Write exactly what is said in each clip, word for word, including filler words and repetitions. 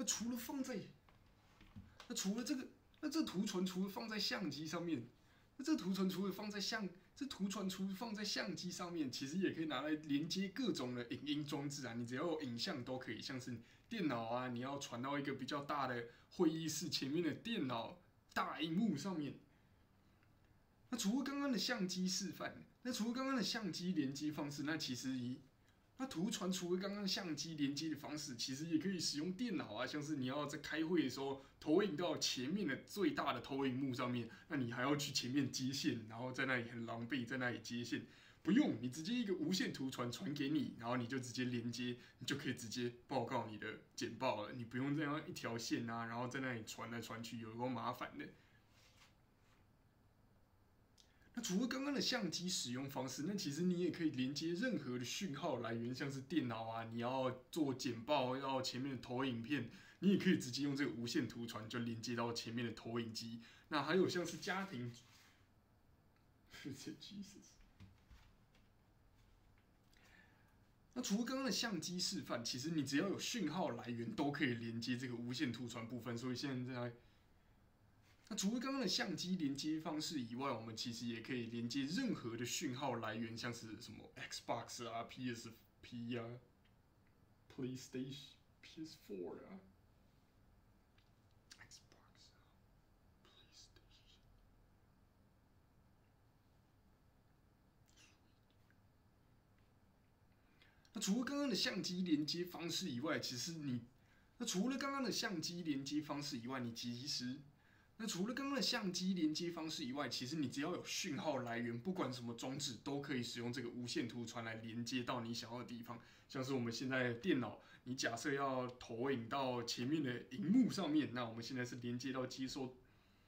那除了放在，那除了这个，那这图传除了放在相机上面，那这图传除了放在相，这图传除了放在相机上面，其实也可以拿来连接各种的影音装置啊。你只要有影像都可以，像是电脑啊，你要传到一个比较大的会议室前面的电脑大荧幕上面。那除了刚刚的相机示范，那除了刚刚的相机连接方式，那其实以那图传除了刚刚相机连接的方式，其实也可以使用电脑啊，像是你要在开会的时候投影到前面的最大的投影幕上面，那你还要去前面接线，然后在那里很狼狈，在那里接线。不用，你直接一个无线图传传给你，然后你就直接连接，你就可以直接报告你的简报了。你不用这样一条线啊，然后在那里传来传去，有够麻烦的。那除了刚刚的相机使用方式，那其实你也可以连接任何的讯号来源，像是电脑啊，你要做简报，要前面的投影片，你也可以直接用这个无线图传就连接到前面的投影机。那还有像是家庭，那除了刚刚的相机示范，其实你只要有讯号来源都可以连接这个无线图传部分。所以现在。那除了刚刚的相机连接方式以外，我们其实也可以连接任何的讯号来源，像是什么 Xbox 啊、P S P 啊、PlayStation、P S 四 啊、Xbox 啊、PlayStation。那除了刚刚的相机连接方式以外，其实你那除了刚刚的相机连接方式以外，你其实。那除了刚刚的相机连接方式以外，其实你只要有讯号来源，不管什么装置，都可以使用这个无线图传来连接到你想要的地方。像是我们现在的电脑，你假设要投影到前面的荧幕上面，那我们现在是连接到接收。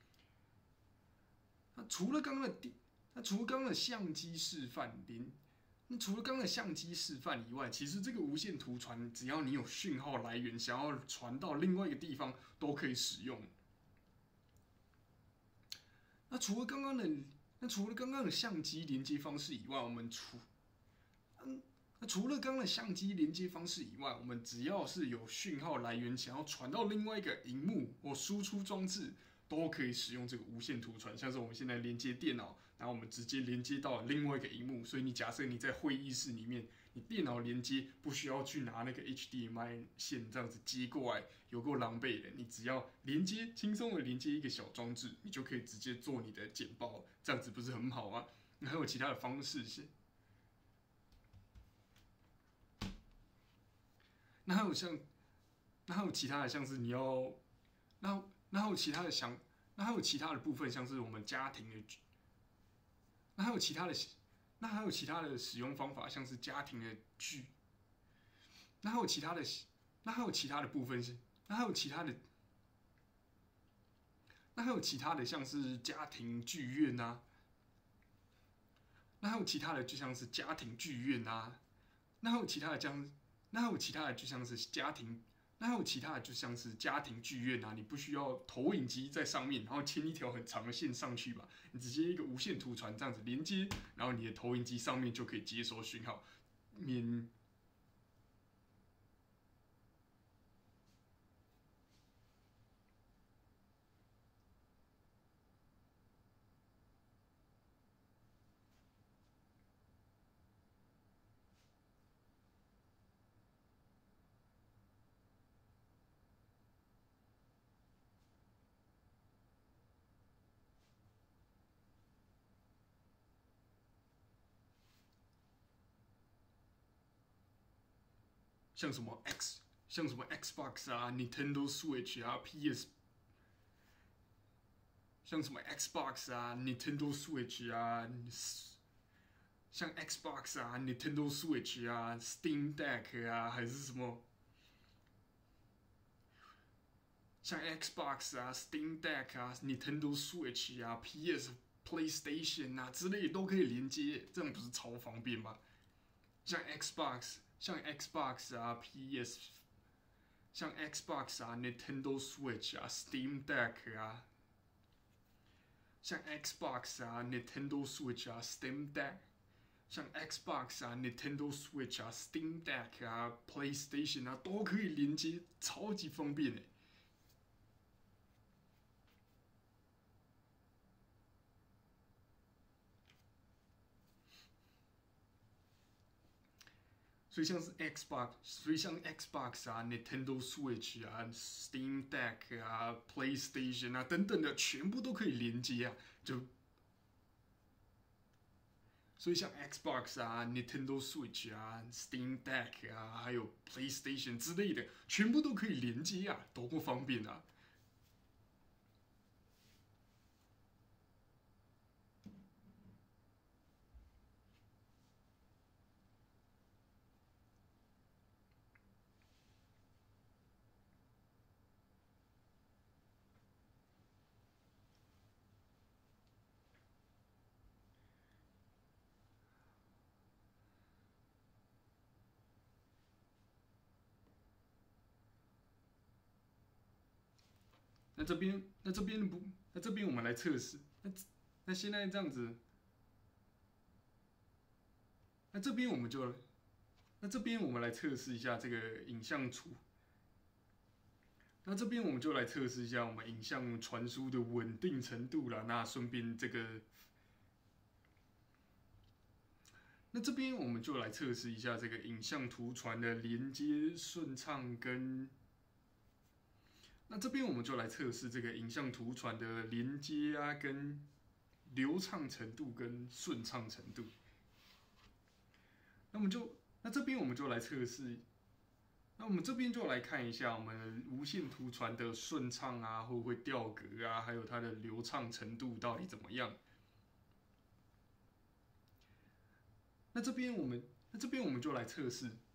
那除了刚刚的那除了刚刚的相机示范连，那除了刚刚的相机示范以外，其实这个无线图传，只要你有讯号来源，想要传到另外一个地方，都可以使用。那除了刚刚的，那除了刚刚的相机连接方式以外，我们除，嗯，那除了刚刚的相机连接方式以外，我们只要是有讯号来源，想要传到另外一个荧幕或输出装置，都可以使用这个无线图传。像是我们现在连接电脑，然后我们直接连接到另外一个荧幕，所以你假设你在会议室里面，你电脑连接不需要去拿那个 H D M I 线这样子接过来，有够狼狈的。你只要连接，轻松的连接一个小装置，你就可以直接做你的简报，这样子不是很好吗？那还有其他的方式是，那还有像，那还有其他的像是你要，那那还有其他的想，那还有其他的部分像是我们家庭的，那还有其他的。那还有其他的使用方法，像是家庭的剧。那还有其他的，那还有其他的部分是，那还有其他的，那还有其他的像是家庭剧院啊。那还有其他的就像是家庭剧院啊。那还有其他的像，那还有其他的就像是家庭。那还有其他的就像是家庭剧院啊，你不需要投影机在上面，然后牵一条很长的线上去吧，你直接一个无线图传这样子连接，然后你的投影机上面就可以接收讯号，免。像什么 X， 像什么 Xbox 啊 ，Nintendo Switch 啊 ，P S， 像什么 Xbox 啊 ，Nintendo Switch 啊，像 Xbox 啊 ，Nintendo Switch 啊 ，Steam Deck 啊，还是什么？像 Xbox 啊、Steam Deck 啊、Nintendo Switch 啊、P S、PlayStation 啊之类都可以连接，这样不是超方便吗？像 Xbox。像 Xbox 啊 ，P S， 像 Xbox 啊 ，Nintendo Switch 啊 ，Steam Deck 啊，像 Xbox 啊 ，Nintendo Switch 啊，Steam Deck， 像 Xbox 啊、Nintendo Switch 啊、Steam Deck 啊、PlayStation 啊，都可以连接，超级方便诶。所以像是 Xbox，所以像 Xbox 啊、Nintendo Switch 啊、Steam Deck 啊、PlayStation 啊等等的，全部都可以连接啊，就。所以像 Xbox 啊、Nintendo Switch 啊、Steam Deck 啊，还有 PlayStation 之类的，全部都可以连接啊，多么方便啊！那这边，那这边不，那这边我们来测试。那那现在这样子，那这边我们就，那这边我们来测试一下这个影像图。那这边我们就来测试一下我们影像传输的稳定程度了。那顺便这个，那这边我们就来测试一下这个影像图传的连接顺畅跟。那这边我们就来测试这个影像图传的连接啊，跟流畅程度跟顺畅程度。那我们就，那这边我们就来测试。那我们这边就来看一下我们无线图传的顺畅啊，会不会掉格啊，还有它的流畅程度到底怎么样？那这边我们，那这边我们就来测试。